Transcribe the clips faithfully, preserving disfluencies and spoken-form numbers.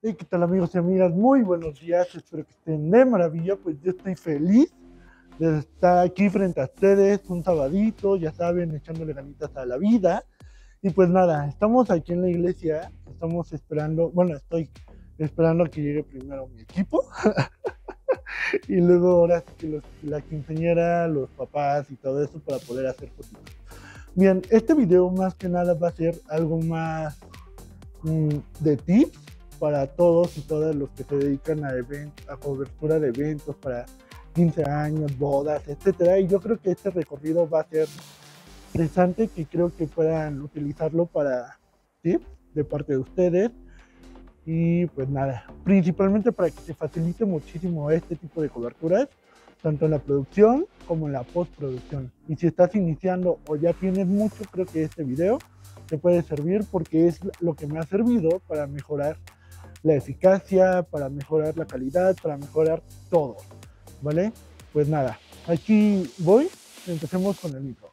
Hey, ¿qué tal amigos y amigas? Muy buenos días, espero que estén de maravilla. Pues yo estoy feliz de estar aquí frente a ustedes un sabadito, ya saben, echándole ganitas a la vida. Y pues nada, estamos aquí en la iglesia, estamos esperando, bueno, estoy esperando a que llegue primero mi equipo y luego ahora sí que los, la quinceañera, los papás y todo eso para poder hacer fotos. Bien, este video más que nada va a ser algo más mmm, de tips para todos y todas los que se dedican a, event a cobertura de eventos para quince años, bodas, etcétera. Y yo creo que este recorrido va a ser interesante, que creo que puedan utilizarlo para tips de parte de ustedes. Y pues nada, principalmente para que se facilite muchísimo este tipo de coberturas, tanto en la producción como en la postproducción. Y si estás iniciando o ya tienes mucho, creo que este video te puede servir, porque es lo que me ha servido para mejorar la eficacia, para mejorar la calidad, para mejorar todo, ¿vale? Pues nada, aquí voy, empecemos con el micro.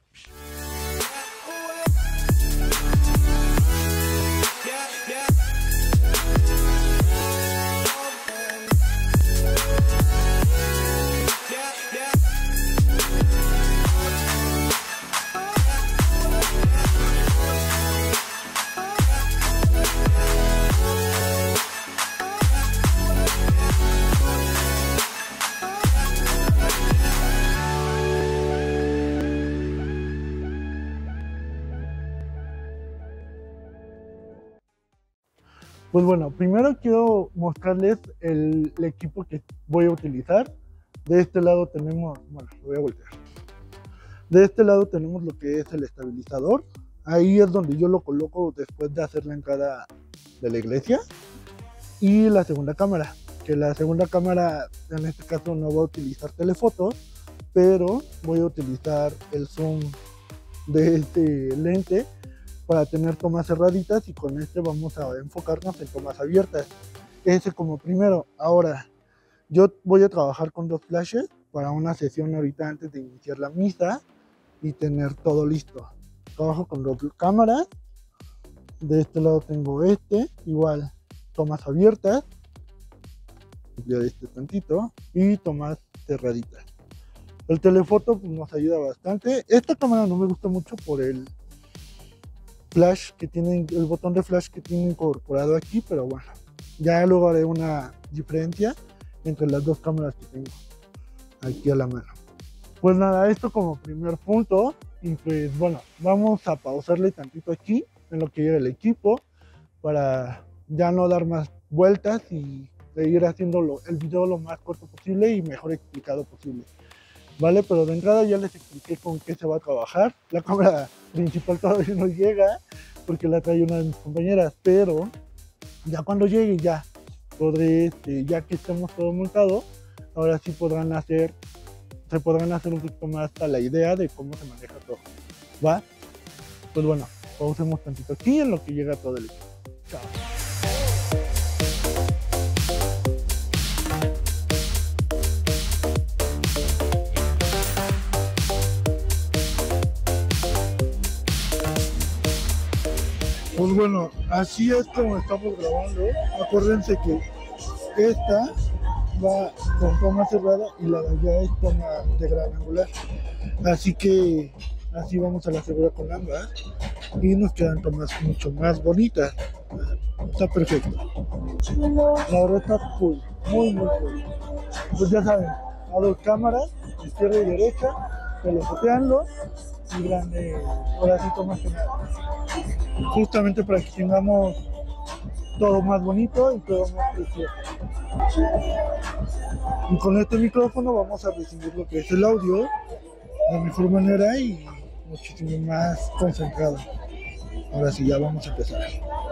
Pues bueno, primero quiero mostrarles el, el equipo que voy a utilizar. De este lado tenemos, bueno, lo voy a voltear. De este lado tenemos lo que es el estabilizador. Ahí es donde yo lo coloco después de hacer la entrada de la iglesia. Y la segunda cámara, que la segunda cámara en este caso no va a utilizar telefotos, pero voy a utilizar el zoom de este lente para tener tomas cerraditas, y con este vamos a enfocarnos en tomas abiertas. Ese como primero. Ahora, yo voy a trabajar con dos flashes para una sesión ahorita antes de iniciar la misa y tener todo listo. Trabajo con dos cámaras. De este lado tengo este, igual tomas abiertas, ya este tantito, y tomas cerraditas. El telefoto pues, nos ayuda bastante. Esta cámara no me gusta mucho por el flash que tiene, el botón de flash que tiene incorporado aquí, pero bueno, ya luego haré una diferencia entre las dos cámaras que tengo aquí a la mano. Pues nada, esto como primer punto. Y pues bueno, vamos a pausarle tantito aquí en lo que llega el equipo para ya no dar más vueltas y seguir haciendo lo, el video lo más corto posible y mejor explicado posible, ¿vale? Pero de entrada ya les expliqué con qué se va a trabajar. La cámara principal todavía no llega porque la trae una de mis compañeras, pero ya cuando llegue ya podré, este, ya que estemos todo montado, ahora sí podrán hacer, se podrán hacer un poquito más a la idea de cómo se maneja todo, ¿va? Pues bueno, pausemos tantito aquí en lo que llega todo el equipo. Chao. Pues bueno, así es como estamos grabando. Acuérdense que esta va con toma cerrada y la de allá es toma de gran angular. Así que así vamos a la segura con ambas y nos quedan tomas mucho más bonitas. Está perfecto. La verdad está cool, muy muy cool. Pues ya saben, a dos cámaras, izquierda y derecha, telefoteando y grande, ahora sí tomas que nada. Justamente para que tengamos todo más bonito y todo más precioso. Y con este micrófono vamos a recibir lo que es el audio de mejor manera y muchísimo más concentrado. Ahora sí, ya vamos a empezar.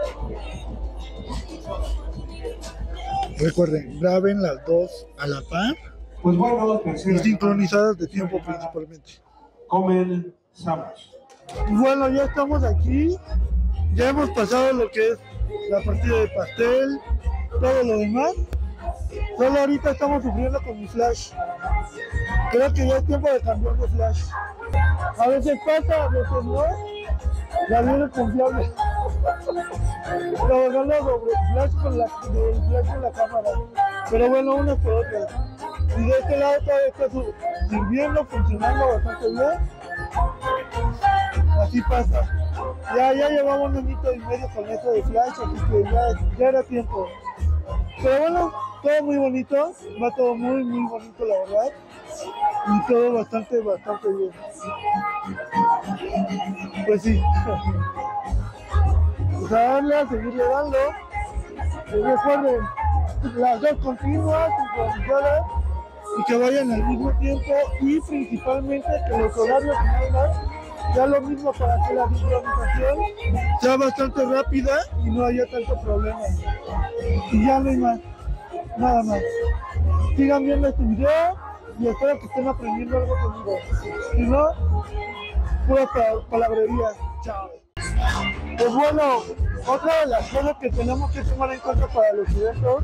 Recuerden, graben las dos a la par, pues bueno, y sincronizadas de tiempo principalmente. Comenzamos. Bueno, ya estamos aquí. Ya hemos pasado lo que es la partida de pastel, todo lo demás. Solo ahorita estamos sufriendo con mi flash. Creo que ya es tiempo de cambiar de flash. A veces pasa, a veces no. La avión es confiable. Trabajando sobre flash con la, el flash con la cámara. Pero bueno, unas por otras. Y de este lado todavía está su, sirviendo, funcionando bastante bien. Así pasa. Ya, ya llevamos un añito y medio con eso de flash, así que ya, ya era tiempo. Pero bueno, todo muy bonito, va todo muy, muy bonito la verdad. Y todo bastante, bastante bien. Pues sí. Pues a darle, a seguirle dando. Y recuerden, las dos continuas, sincronizadas, y que vayan al mismo tiempo, y principalmente que los horarios finales sea lo mismo para que la sincronización sea bastante rápida y no haya tanto problema. Y ya no hay más, nada más. Sigan viendo este video y espero que estén aprendiendo algo conmigo. Si no, pura palabrería. Chao. Pues bueno, otra de las cosas que tenemos que tomar en cuenta para los eventos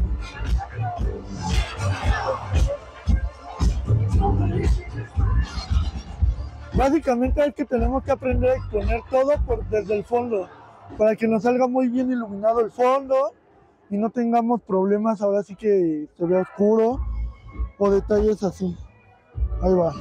básicamente es que tenemos que aprender a exponer todo por, desde el fondo, para que nos salga muy bien iluminado el fondo y no tengamos problemas ahora sí que se vea oscuro o detalles así. Ahí va.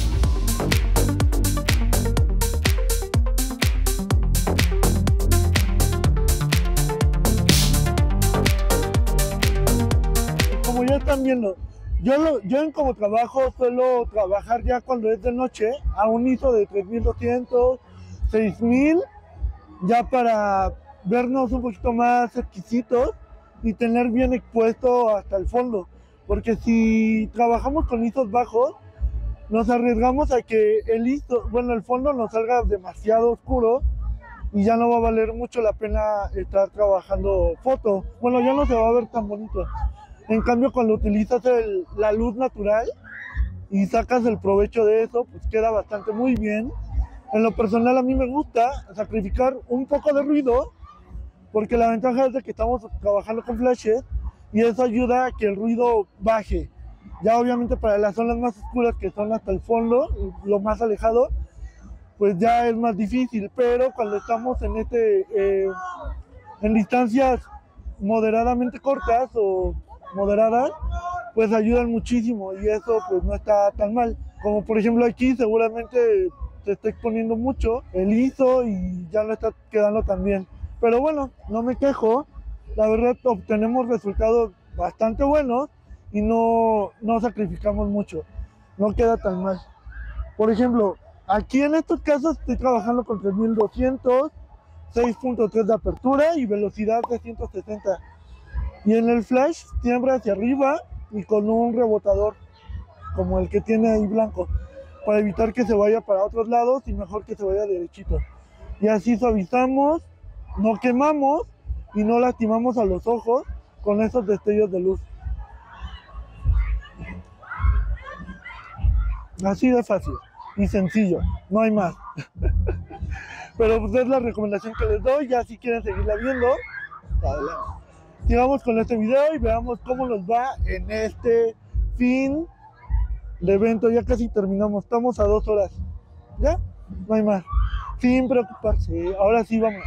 Como ya están viendo, Yo, lo, yo en como trabajo suelo trabajar ya cuando es de noche a un I S O de tres mil doscientos, seis mil, ya para vernos un poquito más exquisitos y tener bien expuesto hasta el fondo. Porque si trabajamos con I S Os bajos, nos arriesgamos a que el I S O, bueno, el fondo nos salga demasiado oscuro y ya no va a valer mucho la pena estar trabajando foto. Bueno, ya no se va a ver tan bonito. En cambio, cuando utilizas el, la luz natural y sacas el provecho de eso, pues queda bastante muy bien. En lo personal a mí me gusta sacrificar un poco de ruido, porque la ventaja es de que estamos trabajando con flashes y eso ayuda a que el ruido baje. Ya obviamente para las zonas más oscuras, que son hasta el fondo, lo más alejado, pues ya es más difícil, pero cuando estamos en, este, eh, en distancias moderadamente cortas o moderadas, pues ayudan muchísimo y eso pues no está tan mal. Como por ejemplo aquí seguramente se está exponiendo mucho el I S O y ya no está quedando tan bien. Pero bueno, no me quejo, la verdad obtenemos resultados bastante buenos y no, no sacrificamos mucho, no queda tan mal. Por ejemplo, aquí en estos casos estoy trabajando con tres mil doscientos, seis punto tres de apertura y velocidad de ciento sesenta. Y en el flash siempre hacia arriba y con un rebotador como el que tiene ahí blanco, para evitar que se vaya para otros lados y mejor que se vaya derechito. Y así suavizamos, no quemamos y no lastimamos a los ojos con esos destellos de luz. Así de fácil y sencillo, no hay más. Pero pues es la recomendación que les doy, ya si quieren seguirla viendo, adelante. Sigamos con este video y veamos cómo nos va en este fin de evento. Ya casi terminamos, estamos a dos horas. ¿Ya? No hay más. Sin preocuparse. Ahora sí, vamos.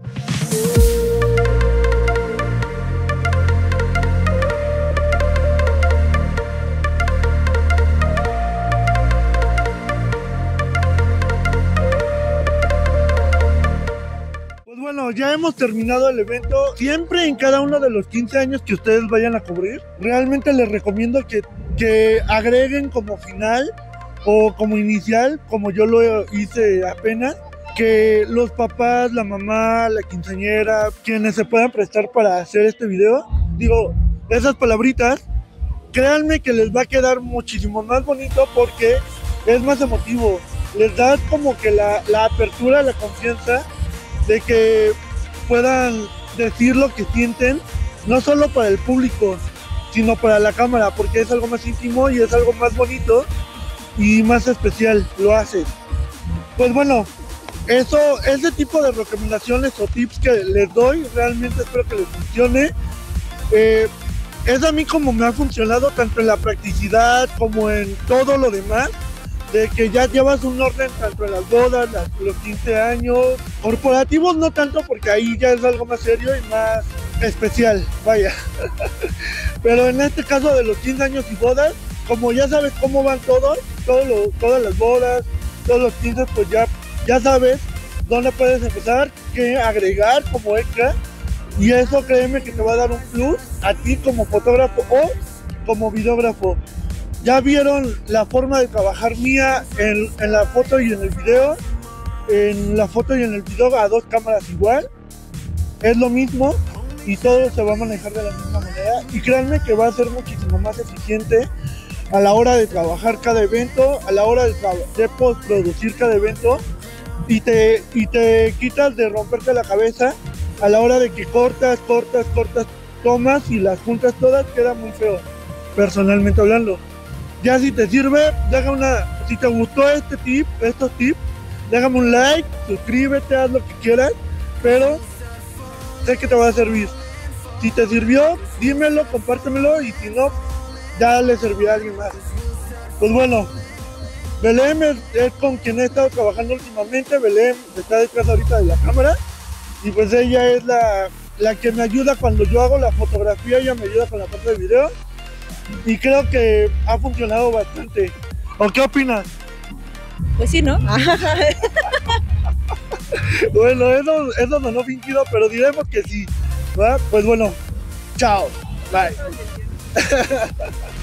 Bueno, ya hemos terminado el evento. Siempre en cada uno de los quince años que ustedes vayan a cubrir, realmente les recomiendo que, que agreguen como final o como inicial, como yo lo hice apenas, que los papás, la mamá, la quinceañera, quienes se puedan prestar para hacer este video, digo, esas palabritas, créanme que les va a quedar muchísimo más bonito porque es más emotivo. Les da como que la, la apertura, la confianza de que puedan decir lo que sienten, no solo para el público, sino para la cámara, porque es algo más íntimo y es algo más bonito y más especial, lo hace. Pues bueno, eso, ese tipo de recomendaciones o tips que les doy, realmente espero que les funcione. Eh, es a mí como me ha funcionado, tanto en la practicidad como en todo lo demás, de que ya llevas un orden tanto en las bodas, las, los quince años, corporativos no tanto porque ahí ya es algo más serio y más especial, vaya. Pero en este caso de los quince años y bodas, como ya sabes cómo van todos, todos los, todas las bodas, todos los quince, pues ya, ya sabes dónde puedes empezar, qué agregar como extra, y eso créeme que te va a dar un plus a ti como fotógrafo o como videógrafo. Ya vieron la forma de trabajar mía en, en la foto y en el video, en la foto y en el video a dos cámaras igual, es lo mismo y todo se va a manejar de la misma manera, y créanme que va a ser muchísimo más eficiente a la hora de trabajar cada evento, a la hora de, de postproducir cada evento, y te, y te quitas de romperte la cabeza a la hora de que cortas, cortas, cortas tomas y las juntas todas, queda muy feo, personalmente hablando. Ya si te sirve, deja una, si te gustó este tip, estos tips, déjame un like, suscríbete, haz lo que quieras, pero sé que te va a servir. Si te sirvió, dímelo, compártemelo, y si no, ya le servirá a alguien más. Pues bueno, Belém es, es con quien he estado trabajando últimamente. Belém está detrás ahorita de la cámara, y pues ella es la, la que me ayuda cuando yo hago la fotografía, ella me ayuda con la parte de video, y creo que ha funcionado bastante. ¿O qué opinas? Pues sí, ¿no? Bueno, eso, eso no lo fingido, pero diremos que sí, ¿verdad? Pues bueno, chao, bye.